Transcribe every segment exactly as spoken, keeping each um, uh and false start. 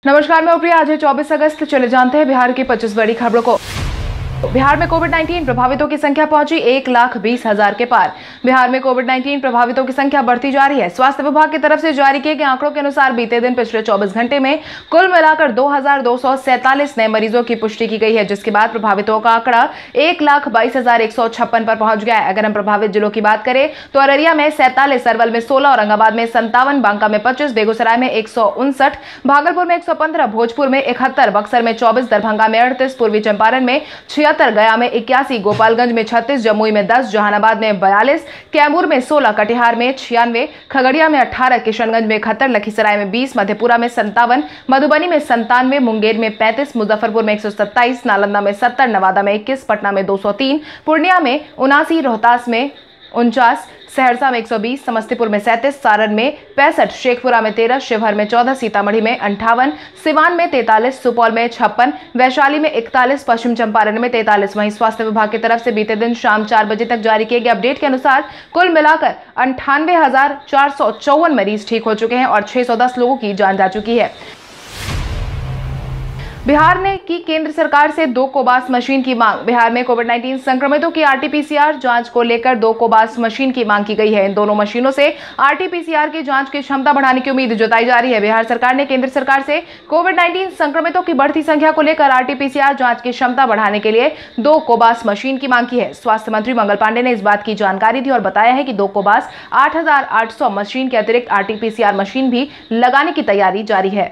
नमस्कार, मैं प्रिया। आज है चौबीस अगस्त। चले जानते हैं बिहार की पच्चीस बड़ी खबरों को। बिहार में कोविड उन्नीस प्रभावितों की संख्या पहुंची एक लाख बीस हजार के पार। बिहार में कोविड उन्नीस प्रभावितों की संख्या बढ़ती जा रही है। स्वास्थ्य विभाग की तरफ से जारी किए गए आंकड़ों के अनुसार बीते दिन पिछले चौबीस घंटे में कुल मिलाकर दो हजार दो सौ सैंतालीस नए मरीजों की पुष्टि की गई है, जिसके बाद प्रभावितों का आंकड़ा एक लाख बाईस हजार एक सौ छप्पन पर पहुंच गया है। अगर हम प्रभावित जिलों की बात करें तो अररिया में सैंतालीस, अरवल में सोलह, औरंगाबाद में संतावन, बांका में पच्चीस, बेगूसराय में एक सौ उनसठ, भागलपुर में एक सौ पंद्रह, भोजपुर में इकहत्तर, बक्सर में चौबीस, दरभंगा में अड़तीस, पूर्वी चंपारण में छिहत्तर, गया में इक्यासी, गोपालगंज में छत्तीस, जमुई में दस, जहानाबाद में बयालीस, कैमूर में सोलह, कटिहार में छियानवे, खगड़िया में अठारह, किशनगंज में इकहत्तर, लखीसराय में बीस, मधेपुरा में संतावन, मधुबनी में संतानवे, मुंगेर में पैंतीस, मुजफ्फरपुर में एक सौ सत्ताईस, नालंदा में सत्तर, नवादा में इक्कीस, पटना में दो सौ तीन, पूर्णिया में उनासी, रोहतास में उनचास, सहरसा में एक सौ बीस, समस्तीपुर में सैंतीस, सारण में पैंसठ, शेखपुरा में तेरह, शिवहर में चौदह, सीतामढ़ी में अंठावन, सिवान में तैंतालीस, सुपौल में छप्पन, वैशाली में इकतालीस, पश्चिम चंपारण में तैंतालीस। वहीं स्वास्थ्य विभाग की तरफ से बीते दिन शाम चार बजे तक जारी किए गए अपडेट के अनुसार कुल मिलाकर अंठानवे हजार चार सौ चौवन मरीज ठीक हो चुके हैं और छह सौ दस लोगों की जान जा चुकी है। बिहार ने की केंद्र सरकार से दो कोबास मशीन की मांग। बिहार में कोविड उन्नीस संक्रमितों की आरटीपीसीआर जांच को लेकर दो कोबास मशीन की मांग की गई है। इन दोनों मशीनों से आरटीपीसीआर की जांच की क्षमता बढ़ाने की उम्मीद जताई जा रही है। बिहार सरकार ने केंद्र सरकार से कोविड उन्नीस संक्रमितों की बढ़ती संख्या को लेकर आरटीपीसीआर जांच की क्षमता बढ़ाने के लिए दो कोबास मशीन की मांग की है। स्वास्थ्य मंत्री मंगल पांडे ने इस बात की जानकारी दी और बताया है कि दो कोबास आठ हजार आठ सौ मशीन के अतिरिक्त आरटीपीसीआर मशीन भी लगाने की तैयारी जारी है।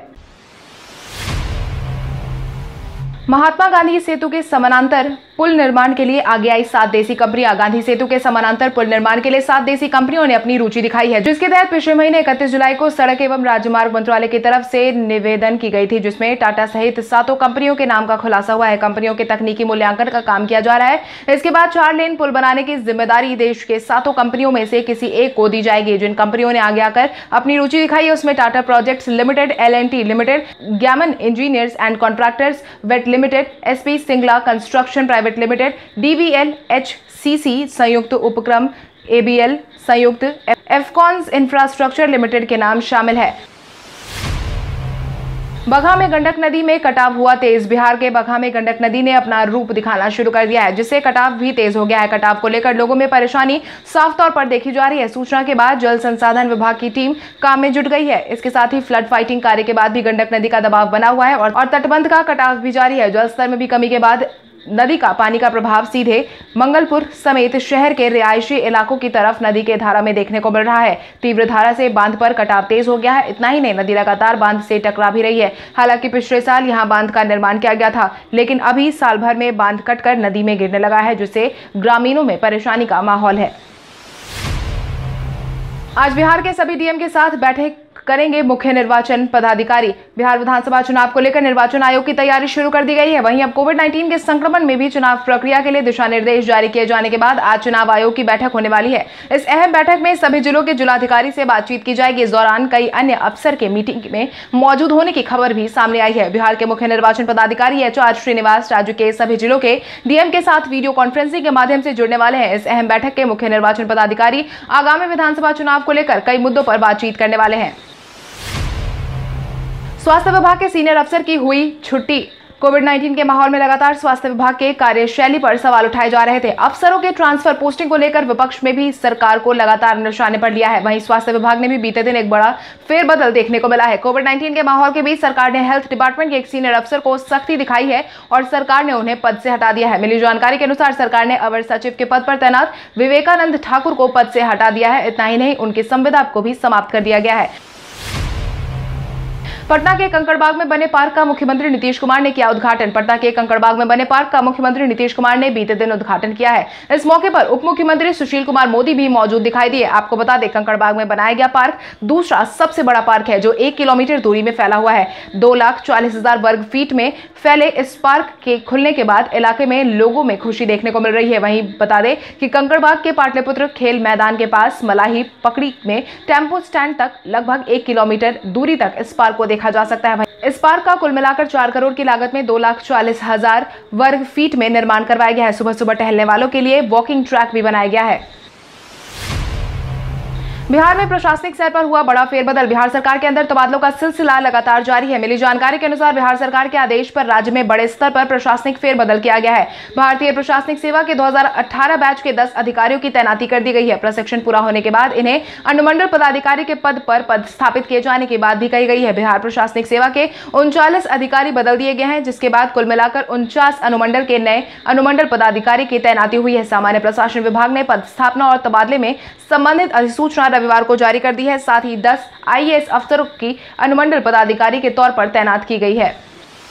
महात्मा गांधी सेतु के समानांतर पुल निर्माण के लिए आगे आई सात देसी कंपनियां। गांधी सेतु के समानांतर पुल निर्माण के लिए सात देसी कंपनियों ने अपनी रुचि दिखाई है, जिसके तहत पिछले महीने इकतीस जुलाई को सड़क एवं राजमार्ग मंत्रालय की तरफ से निवेदन की गई थी, जिसमें टाटा सहित सातों कंपनियों के नाम का खुलासा हुआ है। कंपनियों के तकनीकी मूल्यांकन का काम किया जा रहा है। इसके बाद चार लेन पुल बनाने की जिम्मेदारी देश के सातों कंपनियों में से किसी एक को दी जाएगी। जिन कंपनियों ने आगे आकर अपनी रुचि दिखाई है उसमें Tata projects limited, L and T limited, Gammon engineers and contractors वेट limited, SP Singla construction private limited, DVL HCC संयुक्त उपक्रम, एबीएल संयुक्त, एफकॉन्स इंफ्रास्ट्रक्चर लिमिटेड के नाम शामिल है। बगहा में गंडक नदी में कटाव हुआ तेज। बिहार के बगहा में गंडक नदी ने अपना रूप दिखाना शुरू कर दिया है, जिससे कटाव भी तेज हो गया है। कटाव को लेकर लोगों में परेशानी साफ तौर पर देखी जा रही है। सूचना के बाद जल संसाधन विभाग की टीम काम में जुट गई है। इसके साथ ही फ्लड फाइटिंग कार्य के बाद भी गंडक नदी का दबाव बना हुआ है और तटबंध का कटाव भी जारी है। जल स्तर में भी कमी के बाद नदी का पानी का प्रभाव सीधे मंगलपुर समेत शहर के रिहायशी इलाकों की तरफ नदी के धारा में देखने को मिल रहा है। तीव्र धारा से बांध पर कटाव तेज हो गया है। इतना ही नहीं, नदी लगातार बांध से टकरा भी रही है। हालांकि पिछले साल यहां बांध का निर्माण किया गया था, लेकिन अभी साल भर में बांध कटकर नदी में गिरने लगा है, जिससे ग्रामीणों में परेशानी का माहौल है। आज बिहार के सभी डीएम के साथ बैठक करेंगे मुख्य निर्वाचन पदाधिकारी। बिहार विधानसभा चुनाव को लेकर निर्वाचन आयोग की तैयारी शुरू कर दी गई है। वहीं अब कोविड उन्नीस के संक्रमण में भी चुनाव प्रक्रिया के लिए दिशा निर्देश जारी किए जाने के बाद आज चुनाव आयोग की बैठक होने वाली है। इस अहम बैठक में सभी जिलों के जिलाधिकारी से बातचीत की जाएगी। इस दौरान कई अन्य अफसर के मीटिंग में मौजूद होने की खबर भी सामने आई है। बिहार के मुख्य निर्वाचन पदाधिकारी एच आर श्रीनिवास राज्य के सभी जिलों के डीएम के साथ वीडियो कॉन्फ्रेंसिंग के माध्यम से जुड़ने वाले हैं। इस अहम बैठक के मुख्य निर्वाचन पदाधिकारी आगामी विधानसभा चुनाव को लेकर कई मुद्दों पर बातचीत करने वाले हैं। स्वास्थ्य विभाग के सीनियर अफसर की हुई छुट्टी। कोविड उन्नीस के माहौल में लगातार स्वास्थ्य विभाग के कार्यशैली पर सवाल उठाए जा रहे थे। अफसरों के ट्रांसफर पोस्टिंग को लेकर विपक्ष में भी सरकार को लगातार निशाने पर लिया है। वहीं स्वास्थ्य विभाग ने भी बीते दिन एक बड़ा फेरबदल देखने को मिला है। कोविड उन्नीस के माहौल के बीच सरकार ने हेल्थ डिपार्टमेंट के एक सीनियर अफसर को सख्ती दिखाई है और सरकार ने उन्हें पद से हटा दिया है। मिली जानकारी के अनुसार सरकार ने अवर सचिव के पद पर तैनात विवेकानंद ठाकुर को पद से हटा दिया है। इतना ही नहीं, उनकी संविदा को भी समाप्त कर दिया गया है। पटना के कंकड़बाग में बने पार्क का मुख्यमंत्री नीतीश कुमार ने किया उद्घाटन। पटना के कंकड़बाग में बने पार्क का मुख्यमंत्री नीतीश कुमार ने बीते दिन उद्घाटन किया है। इस मौके पर उप मुख्यमंत्री सुशील कुमार मोदी भी मौजूद दिखाई दिए। आपको बता दें, कंकड़बाग में बनाया गया पार्क दूसरा सबसे बड़ा पार्क है, जो एक किलोमीटर दूरी में फैला हुआ है। दो लाख चालीस हजार वर्ग फीट में फैले इस पार्क के खुलने के बाद इलाके में लोगों में खुशी देखने को मिल रही है। वहीं बता दें कि कंकड़बाग के पाटलिपुत्र खेल मैदान के पास मलाही पकड़ी में टेम्पो स्टैंड तक लगभग एक किलोमीटर दूरी तक इस पार्क को देखा जा सकता है। इस पार्क का कुल मिलाकर चार करोड़ की लागत में दो लाख चालीस हजार वर्ग फीट में निर्माण करवाया गया है। सुबह सुबह टहलने वालों के लिए वॉकिंग ट्रैक भी बनाया गया है। बिहार में प्रशासनिक स्तर पर हुआ बड़ा फेरबदल। बिहार सरकार के अंदर तबादलों का सिलसिला लगातार जारी है। मिली जानकारी के अनुसार बिहार सरकार के आदेश पर राज्य में बड़े स्तर पर प्रशासनिक फेरबदल किया गया है। भारतीय प्रशासनिक सेवा के दो हज़ार अठारह बैच के दस अधिकारियों की तैनाती कर दी गई है। प्रशिक्षण पूरा होने के बाद इन्हें अनुमंडल पदाधिकारी के पद पर पदस्थापित किए जाने की बात भी कही गई है। बिहार प्रशासनिक सेवा के उनचालीस अधिकारी बदल दिए गए हैं, जिसके बाद कुल मिलाकर उनचास अनुमंडल के नए अनुमंडल पदाधिकारी की तैनाती हुई है। सामान्य प्रशासन विभाग ने पदस्थापना और तबादले में संबंधित अधिसूचना रविवार को जारी कर दी है। साथ ही दस आई ए एस अफसरों की अनुमंडल पदाधिकारी के तौर पर तैनात की गई है।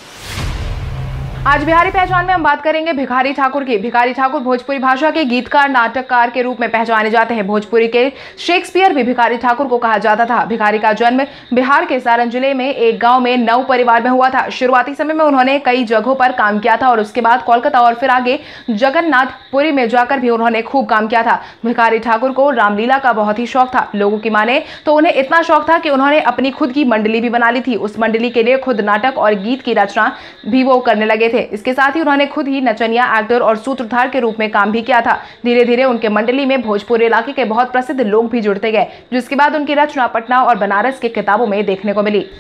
आज बिहारी पहचान में हम बात करेंगे भिखारी ठाकुर की। भिखारी ठाकुर भोजपुरी भाषा के गीतकार, नाटककार के रूप में पहचाने जाते हैं। भोजपुरी के शेक्सपियर भी भिखारी ठाकुर को कहा जाता था। भिखारी का जन्म बिहार के सारण जिले में एक गांव में नव परिवार में हुआ था। शुरुआती समय में उन्होंने कई जगहों पर काम किया था और उसके बाद कोलकाता और फिर आगे जगन्नाथपुरी में जाकर भी उन्होंने खूब काम किया था। भिखारी ठाकुर को रामलीला का बहुत ही शौक था। लोगों की माने तो उन्हें इतना शौक था कि उन्होंने अपनी खुद की मंडली भी बना ली थी। उस मंडली के लिए खुद नाटक और गीत की रचना भी वो करने लगे थे। इसके साथ ही उन्होंने खुद ही नचनिया, एक्टर और सूत्रधार के रूप में काम भी किया था। धीरे धीरे उनके मंडली में भोजपुर इलाके के बहुत प्रसिद्ध लोग भी जुड़ते गए, जिसके बाद उनकी रचना पटना और बनारस के किताबों में देखने को मिली।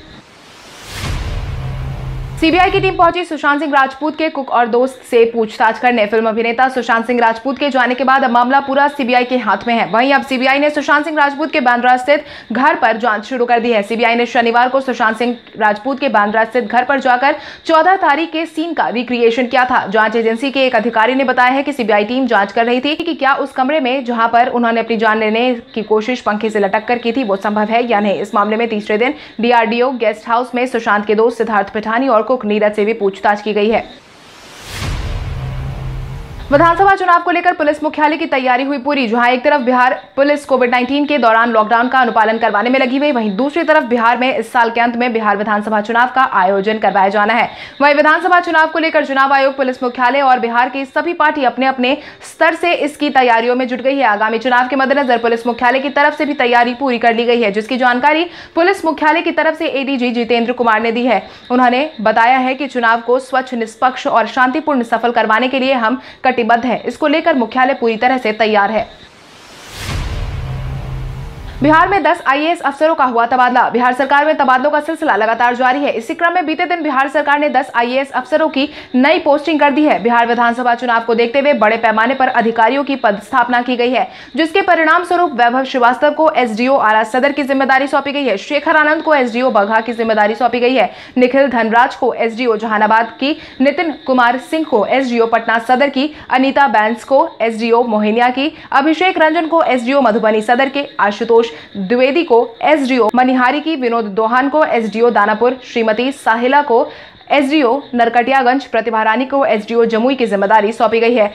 सीबीआई की टीम पहुंची सुशांत सिंह राजपूत के कुक और दोस्त से पूछताछ करने। फिल्म अभिनेता सुशांत सिंह राजपूत के जाने के बाद अब मामला पूरा सीबीआई के हाथ में है। वहीं अब सीबीआई ने सुशांत सिंह राजपूत के बांद्रा स्थित घर पर जांच शुरू कर दी है। सीबीआई ने शनिवार को सुशांत सिंह राजपूत के बांद्रा स्थित घर पर जाकर चौदह तारीख के सीन का रिक्रिएशन किया था। जांच एजेंसी के एक अधिकारी ने बताया है कि सीबीआई टीम जांच कर रही थी कि क्या उस कमरे में जहां पर उन्होंने अपनी जान लेने की कोशिश पंखे से लटक कर की थी वो संभव है या नहीं। इस मामले में तीसरे दिन डीआरडीओ गेस्ट हाउस में सुशांत के दोस्त सिद्धार्थ पिठानी और कुक नीरज से भी पूछताछ की गई है। विधानसभा चुनाव को लेकर पुलिस मुख्यालय की तैयारी हुई पूरी। जहां एक तरफ बिहार पुलिस कोविड उन्नीस के दौरान लॉकडाउन का अनुपालन करवाने में लगी हुई, वहीं दूसरी तरफ बिहार में इस साल के अंत में बिहार विधानसभा चुनाव का आयोजन करवाया जाना है। वहीं विधानसभा चुनाव को लेकर चुनाव आयोग, पुलिस मुख्यालय और बिहार की सभी पार्टी अपने अपने स्तर से इसकी तैयारियों में जुट गई है। आगामी चुनाव के मद्देनजर पुलिस मुख्यालय की तरफ से भी तैयारी पूरी कर ली गई है, जिसकी जानकारी पुलिस मुख्यालय की तरफ से एडीजी जितेंद्र कुमार ने दी है। उन्होंने बताया है कि चुनाव को स्वच्छ, निष्पक्ष और शांतिपूर्ण सफल करवाने के लिए हम कटिबद्ध हैं। इसको लेकर मुख्यालय पूरी तरह से तैयार है। बिहार में दस आई ए एस अफसरों का हुआ तबादला। बिहार सरकार में तबादलों का सिलसिला लगातार जारी है। इसी क्रम में बीते दिन बिहार सरकार ने दस आई ए एस अफसरों की नई पोस्टिंग कर दी है। बिहार विधानसभा चुनाव को देखते हुए बड़े पैमाने पर अधिकारियों की पदस्थापना की गई है, जिसके परिणाम स्वरूप वैभव श्रीवास्तव को एसडीओ आरा सदर की जिम्मेदारी सौंपी गई है। शेखर आनंद को एसडीओ बगहा की जिम्मेदारी सौंपी गई है। निखिल धनराज को एसडीओ जहानाबाद की, नितिन कुमार सिंह को एसडीओ पटना सदर की, अनीता बैंस को एसडीओ मोहिनिया की, अभिषेक रंजन को एसडीओ मधुबनी सदर के, आशुतोष द्विवेदी को एसडीओ मनिहारी की, विनोद दोहान को एसडीओ दानापुर, श्रीमती साहिला को एसडीओ नरकटियागंज, प्रतिभा रानी को एसडीओ जमुई की जिम्मेदारी सौंपी गई है।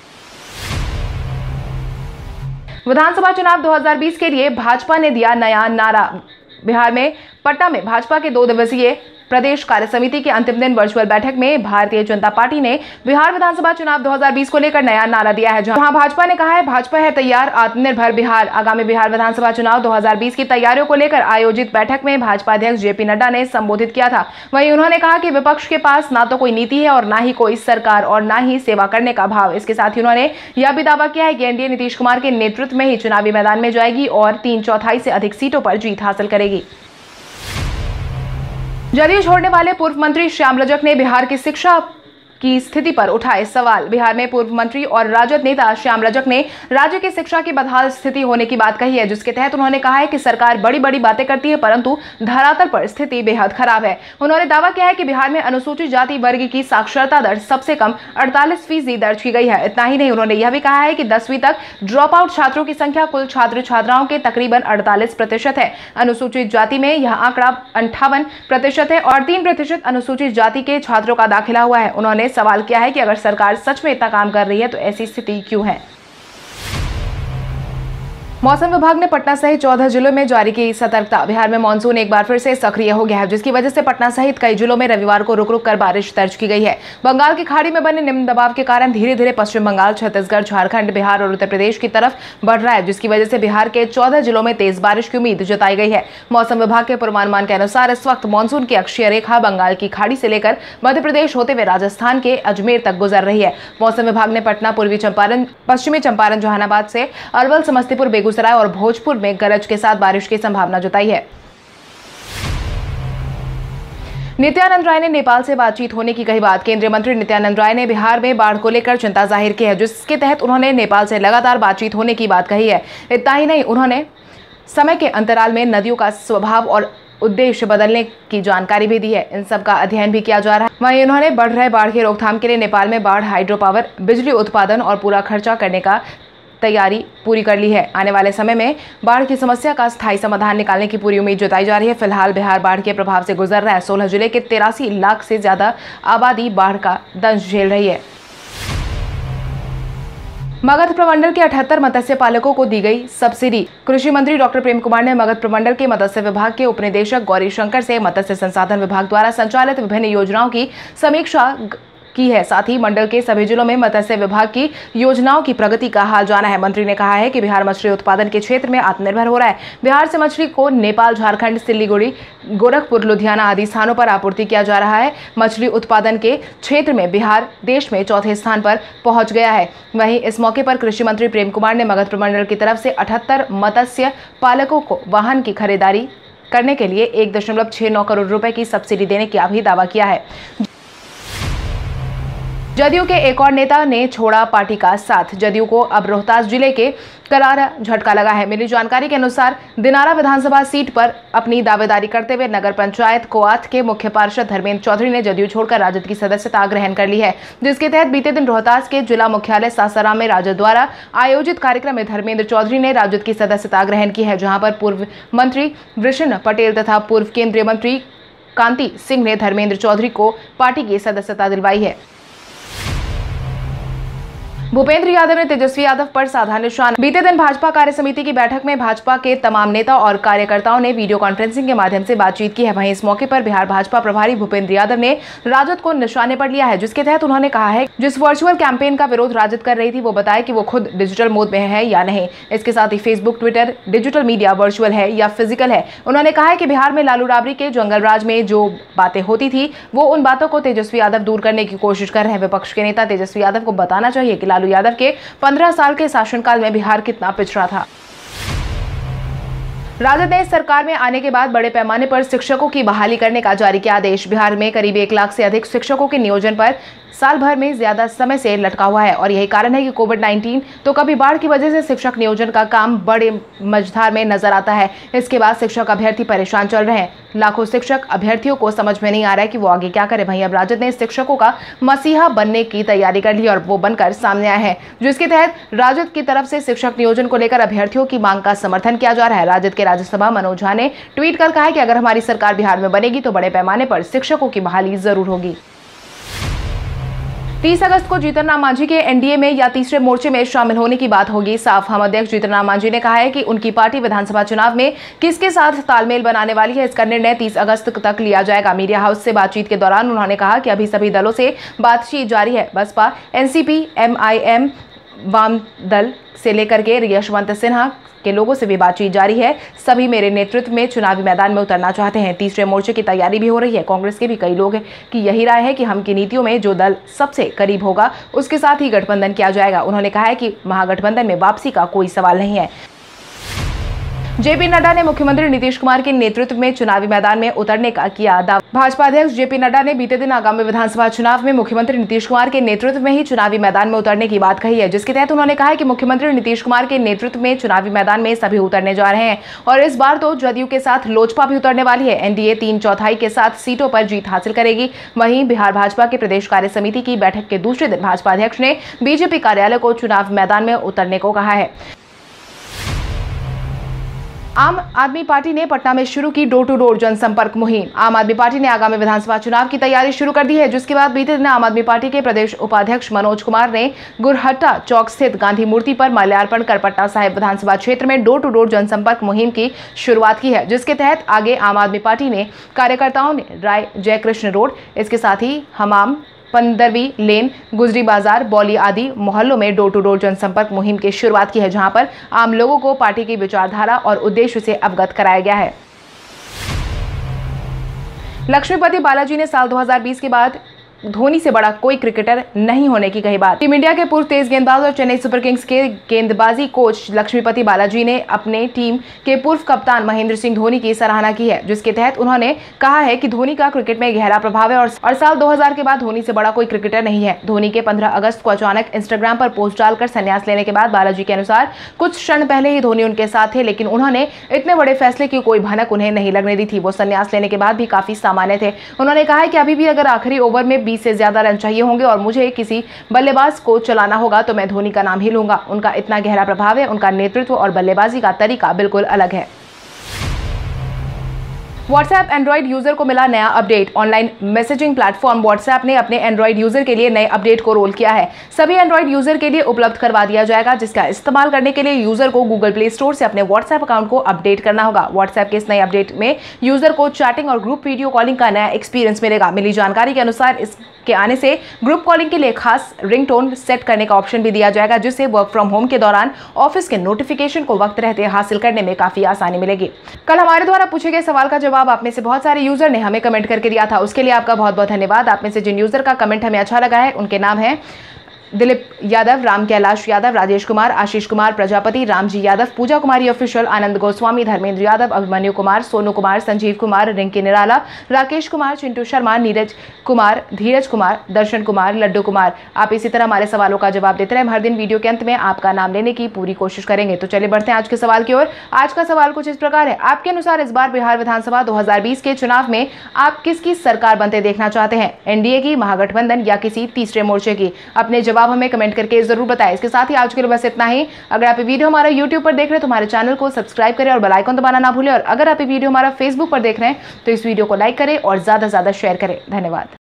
विधानसभा चुनाव दो हज़ार बीस के लिए भाजपा ने दिया नया नारा। बिहार में पटना में भाजपा के दो दिवसीय प्रदेश कार्य समिति के अंतिम दिन वर्चुअल बैठक में भारतीय जनता पार्टी ने बिहार विधानसभा चुनाव दो हज़ार बीस को लेकर नया नारा दिया है, जहां भाजपा ने कहा है, भाजपा है तैयार, आत्मनिर्भर बिहार। आगामी बिहार विधानसभा चुनाव दो हज़ार बीस की तैयारियों को लेकर आयोजित बैठक में भाजपा अध्यक्ष जेपी नड्डा ने संबोधित किया था। वहीं उन्होंने कहा कि विपक्ष के पास ना तो कोई नीति है और ना ही कोई सरकार और ना ही सेवा करने का भाव। इसके साथ ही उन्होंने यह भी दावा किया है कि एनडीए नीतीश कुमार के नेतृत्व में ही चुनावी मैदान में जाएगी और तीन चौथाई से अधिक सीटों पर जीत हासिल करेगी। जदयू छोड़ने वाले पूर्व मंत्री श्याम रजक ने बिहार की शिक्षा की स्थिति पर उठाए सवाल। बिहार में पूर्व मंत्री और राजद नेता श्याम रजक ने राज्य की शिक्षा की बदहाल स्थिति होने की बात कही है, जिसके तहत उन्होंने कहा है कि सरकार बड़ी बड़ी बातें करती है, परंतु धरातल पर स्थिति बेहद खराब है। उन्होंने दावा किया है कि बिहार में अनुसूचित जाति वर्ग की साक्षरता दर सबसे कम अड़तालीस फीसदी दर्ज की गई है। इतना ही नहीं, उन्होंने यह भी कहा है कि दसवीं तक ड्रॉप आउट छात्रों की संख्या कुल छात्र छात्राओं के तकरीबन अड़तालीस प्रतिशत है। अनुसूचित जाति में यह आंकड़ा अंठावन प्रतिशत है और तीन प्रतिशत अनुसूचित जाति के छात्रों का दाखिला हुआ है। उन्होंने सवाल किया है कि अगर सरकार सच में इतना काम कर रही है तो ऐसी स्थिति क्यों है। मौसम विभाग ने पटना सहित चौदह जिलों में जारी की सतर्कता। बिहार में मानसून एक बार फिर से सक्रिय हो गया है, जिसकी वजह से पटना सहित कई जिलों में रविवार को रुक रुक कर बारिश दर्ज की गई है। बंगाल की खाड़ी में बने निम्न दबाव के कारण धीरे धीरे पश्चिम बंगाल, छत्तीसगढ़, झारखंड, बिहार और उत्तर प्रदेश की तरफ बढ़ रहा है, जिसकी वजह से बिहार के चौदह जिलों में तेज बारिश की उम्मीद जताई गई है। मौसम विभाग के पूर्वानुमान के अनुसार इस वक्त मानसून की अक्षीय रेखा बंगाल की खाड़ी से लेकर मध्य प्रदेश होते हुए राजस्थान के अजमेर तक गुजर रही है। मौसम विभाग ने पटना, पूर्वी चंपारण, पश्चिमी चंपारण, जहानाबाद से अरवल, समस्तीपुर, बेगूसराय बेगूसराय और भोजपुर में गरज के साथ बारिश की संभावना जताई है। नित्यानंद राय ने नेपाल से बातचीत होने की कही बात। केंद्रीय मंत्री नित्यानंद राय ने बिहार में बाढ़ को लेकर चिंता जाहिर की है, जिसके तहत उन्होंने नेपाल से लगातार बातचीत होने की बात कही है। इतना ही नहीं, उन्होंने समय के अंतराल में नदियों का स्वभाव और उद्देश्य बदलने की जानकारी भी दी है। इन सब का अध्ययन भी किया जा रहा है। वहीं उन्होंने बढ़ रहे बाढ़ की रोकथाम के लिए नेपाल में बाढ़ हाइड्रो पावर, बिजली उत्पादन और पूरा खर्चा करने का तैयारी पूरी कर ली है। आने वाले समय में बाढ़ की समस्या का स्थायी समाधान निकालने की पूरी उम्मीद जताई जा रही है। फिलहाल बिहार बाढ़ के प्रभाव से गुजर रहा है। सोलह जिले के तिरासी लाख से ज्यादा आबादी बाढ़ का दंश झेल रही है। मगध प्रमंडल के अठहत्तर मत्स्य पालकों को दी गई सब्सिडी। कृषि मंत्री डॉक्टर प्रेम कुमार ने मगध प्रमंडल के मत्स्य विभाग के उपनिदेशक गौरी शंकर से मत्स्य संसाधन विभाग द्वारा संचालित विभिन्न योजनाओं की समीक्षा की है। साथ ही मंडल के सभी जिलों में मत्स्य विभाग की योजनाओं की प्रगति का हाल जाना है। मंत्री ने कहा है कि बिहार मछली उत्पादन के क्षेत्र में आत्मनिर्भर हो रहा है। बिहार से मछली को नेपाल, झारखंड, सिलीगुड़ी, गोरखपुर, लुधियाना आदि स्थानों पर आपूर्ति किया जा रहा है। मछली उत्पादन के क्षेत्र में बिहार देश में चौथे स्थान पर पहुंच गया है। वहीं इस मौके पर कृषि मंत्री प्रेम कुमार ने मगध प्रमंडल की तरफ से अठहत्तर मत्स्य पालकों को वाहन की खरीदारी करने के लिए एक दशमलव छह नौ करोड़ रुपए की सब्सिडी देने का भी दावा किया है। जदयू के एक और नेता ने छोड़ा पार्टी का साथ। जदयू को अब रोहतास जिले के करारा झटका लगा है। मिली जानकारी के अनुसार दिनारा विधानसभा सीट पर अपनी दावेदारी करते हुए नगर पंचायत कोआथ के मुख्य पार्षद धर्मेंद्र चौधरी ने जदयू छोड़कर राजद की सदस्यता ग्रहण कर ली है, जिसके तहत बीते दिन रोहतास के जिला मुख्यालय सासाराम में राजद द्वारा आयोजित कार्यक्रम में धर्मेंद्र चौधरी ने राजद की सदस्यता ग्रहण की है, जहां पर पूर्व मंत्री वृषण पटेल तथा पूर्व केंद्रीय मंत्री कांति सिंह ने धर्मेंद्र चौधरी को पार्टी की सदस्यता दिलवाई है। भूपेंद्र यादव ने तेजस्वी यादव पर साधा निशाना। बीते दिन भाजपा कार्य समिति की बैठक में भाजपा के तमाम नेता और कार्यकर्ताओं ने वीडियो कॉन्फ्रेंसिंग के माध्यम से बातचीत की है। वहीं इस मौके पर बिहार भाजपा प्रभारी भूपेंद्र यादव ने राजद को निशाने पर लिया है, जिसके तहत उन्होंने कहा है जिस वर्चुअल कैंपेन का विरोध राजद कर रही थी वो बताए कि वो खुद डिजिटल मोड में है या नहीं। इसके साथ ही Facebook, Twitter, digital media virtual है या फिजिकल है। उन्होंने कहा है कि बिहार में लालू राबड़ी के जंगल राज में जो बातें होती थी वो उन बातों को तेजस्वी यादव दूर करने की कोशिश कर रहे हैं। विपक्ष के नेता तेजस्वी यादव को बताना चाहिए कि लालू यादव के पंद्रह साल के शासनकाल में बिहार कितना पिछड़ा था। राजद ने सरकार में आने के बाद बड़े पैमाने पर शिक्षकों की बहाली करने का जारी किया आदेश। बिहार में करीब एक लाख से अधिक शिक्षकों के नियोजन पर साल भर में ज्यादा समय से लटका हुआ है और यही कारण है कि कोविड उन्नीस तो कभी बाढ़ की वजह से शिक्षक नियोजन का काम बड़े मझधार में नजर आता है। इसके बाद शिक्षक अभ्यर्थी परेशान चल रहे हैं। लाखों शिक्षक अभ्यर्थियों को समझ में नहीं आ रहा है कि वो आगे क्या करें। वहीं अब राजद ने शिक्षकों का मसीहा बनने की तैयारी कर ली और वो बनकर सामने आए हैं, जिसके तहत राजद की तरफ से शिक्षक नियोजन को लेकर अभ्यर्थियों की मांग का समर्थन किया जा रहा है। राजद के राज्यसभा मनोज झा ने ट्वीट कर कहा है कि अगर हमारी सरकार बिहार में बनेगी तो बड़े पैमाने पर शिक्षकों की बहाली जरूर होगी। तीस अगस्त को जीतन राम मांझी के एनडीए में या तीसरे मोर्चे में शामिल होने की बात होगी साफ। हम अध्यक्ष जीतन राम मांझी ने कहा है कि उनकी पार्टी विधानसभा चुनाव में किसके साथ तालमेल बनाने वाली है, इसका निर्णय तीस अगस्त तक लिया जाएगा। मीडिया हाउस से बातचीत के दौरान उन्होंने कहा कि अभी सभी दलों से बातचीत जारी है। बसपा, एनसीपी, एमआईएम, वाम दल से लेकर के यशवंत सिन्हा के लोगों से भी बातचीत जारी है। सभी मेरे नेतृत्व में चुनावी मैदान में उतरना चाहते हैं। तीसरे मोर्चे की तैयारी भी हो रही है। कांग्रेस के भी कई लोग की यही राय है कि हम की नीतियों में जो दल सबसे करीब होगा उसके साथ ही गठबंधन किया जाएगा। उन्होंने कहा है कि महागठबंधन में वापसी का कोई सवाल नहीं है। जेपी नड्डा ने मुख्यमंत्री नीतीश कुमार के नेतृत्व में चुनावी मैदान में उतरने का किया दावा। भाजपा अध्यक्ष जेपी नड्डा ने बीते दिन आगामी विधानसभा चुनाव में मुख्यमंत्री नीतीश कुमार के नेतृत्व में ही चुनावी मैदान में उतरने की बात कही है, जिसके तहत उन्होंने कहा है कि मुख्यमंत्री नीतीश कुमार के नेतृत्व में चुनावी मैदान में सभी उतरने जा रहे हैं और इस बार तो जदयू के साथ लोजपा भी उतरने वाली है। एनडीए तीन चौथाई के साथ सीटों पर जीत हासिल करेगी। वहीं बिहार भाजपा के प्रदेश कार्य समिति की बैठक के दूसरे दिन भाजपा अध्यक्ष ने बीजेपी कार्यालय को चुनाव मैदान में उतरने को कहा है। आम आदमी पार्टी ने पटना में शुरू की डोर टू डोर जनसंपर्क मुहिम। आम आदमी पार्टी ने आगामी विधानसभा चुनाव की तैयारी शुरू कर दी है, जिसके बाद बीते दिन आम आदमी पार्टी के प्रदेश उपाध्यक्ष मनोज कुमार ने गुरहट्टा चौक स्थित गांधी मूर्ति पर माल्यार्पण कर पटना साहिब विधानसभा क्षेत्र में डोर टू डोर जनसंपर्क मुहिम की शुरुआत की है, जिसके तहत आगे आम आदमी पार्टी ने कार्यकर्ताओं ने राय जयकृष्ण रोड, इसके साथ ही हमाम, पंद्रहवीं लेन, गुजरी बाजार, बौली आदि मोहल्लों में डोर टू डोर जनसंपर्क मुहिम की शुरुआत की है, जहां पर आम लोगों को पार्टी की विचारधारा और उद्देश्य से अवगत कराया गया है। लक्ष्मीपति बालाजी ने साल दो हज़ार बीस के बाद धोनी से बड़ा कोई क्रिकेटर नहीं होने की कही बात। टीम इंडिया के पूर्व तेज गेंदबाज और चेन्नई सुपर किंग्स के गेंदबाजी कोच लक्ष्मीपति बालाजी ने अपने टीम के पूर्व कप्तान महेंद्र सिंह धोनी की सराहना की है, जिसके तहत उन्होंने कहा है कि धोनी का क्रिकेट में गहरा प्रभाव है और, और साल दो हज़ार के बाद धोनी से बड़ा कोई क्रिकेटर नहीं है। धोनी के पंद्रह अगस्त को अचानक इंस्टाग्राम पर पोस्ट डालकर संन्यास लेने के बाद बालाजी के अनुसार कुछ क्षण पहले ही धोनी उनके साथ थे, लेकिन उन्होंने इतने बड़े फैसले की कोई भनक उन्हें नहीं लगने दी थी। वो संन्यास लेने के बाद भी काफी सामान्य थे। उन्होंने कहा है कि अभी भी अगर आखिरी ओवर में बीस से ज्यादा रन चाहिए होंगे और मुझे किसी बल्लेबाज को चलाना होगा तो मैं धोनी का नाम ही लूंगा। उनका इतना गहरा प्रभाव है, उनका नेतृत्व और बल्लेबाजी का तरीका बिल्कुल अलग है। व्हाट्सएप एंड्रॉइड यूजर को मिला नया update. Online messaging platform WhatsApp ने अपने एंड्रॉइड यूजर के लिए नए अपडेट को रोल किया है। सभी एंड्रॉइड यूजर के लिए उपलब्ध करवा दिया जाएगा, जिसका इस्तेमाल करने के लिए यूजर को गूगल प्ले स्टोर से अपने व्हाट्सएप अकाउंट को अपडेट करना होगा। व्हाट्सएप के इस नए अपडेट में यूजर को चैटिंग और ग्रुप वीडियो कॉलिंग का नया एक्सपीरियंस मिलेगा। मिली जानकारी के अनुसार इसके आने से ग्रुप कॉलिंग के लिए खास रिंगटोन सेट करने का ऑप्शन भी दिया जाएगा, जिससे वर्क फ्रॉम होम के दौरान ऑफिस के नोटिफिकेशन को वक्त रहते हासिल करने में काफी आसानी मिलेगी। कल हमारे द्वारा पूछे गए सवाल का जवाब आप में से बहुत सारे यूजर ने हमें कमेंट करके दिया था, उसके लिए आपका बहुत बहुत धन्यवाद। आप में से जिन यूजर का कमेंट हमें अच्छा लगा है उनके नाम है दिलीप यादव, राम कैलाश यादव, राजेश कुमार, आशीष कुमार प्रजापति, रामजी यादव, पूजा कुमारी ऑफिशियल, आनंद गोस्वामी, धर्मेंद्र यादव, अभिमन्यु कुमार, सोनू कुमार, संजीव कुमार, रिंकी निराला, राकेश कुमार, चिंटू शर्मा, नीरज कुमार, धीरज कुमार, दर्शन कुमार, लड्डू कुमार। आप इसी तरह हमारे सवालों का जवाब देते रहे। हर दिन वीडियो के अंत में आपका नाम लेने की पूरी कोशिश करेंगे। तो चलिए बढ़ते हैं आज के सवाल की ओर। आज का सवाल कुछ इस प्रकार है। आपके अनुसार इस बार बिहार विधानसभा दो हजार बीस के चुनाव में आप किसकी सरकार बनते देखना चाहते हैं? एनडीए की, महागठबंधन या किसी तीसरे मोर्चे की? अपने जवाब हमें कमेंट करके जरूर बताएं। इसके साथ ही आज के लिए बस इतना ही। अगर आप ये वीडियो हमारा यूट्यूब पर देख रहे हैं तो हमारे चैनल को सब्सक्राइब करें और बेल आइकन दबाना ना भूलें। और अगर आप ये वीडियो हमारा फेसबुक पर देख रहे हैं तो इस वीडियो को लाइक करें और ज्यादा से ज्यादा शेयर करें। धन्यवाद।